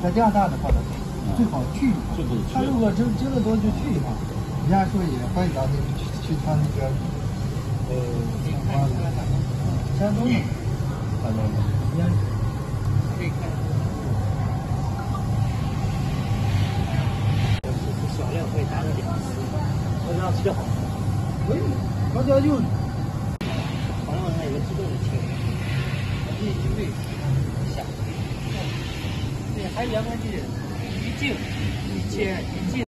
在加拿大的话呢，最好去一趟。他如果经得多就去一趟。人家说也欢迎咱们去他那个山东的，山东的，可以看。小料可以达到2次，这样比较好。可以，高脚就好像它有个自动的切换，对，下，对，还有两个是一镜一切一镜。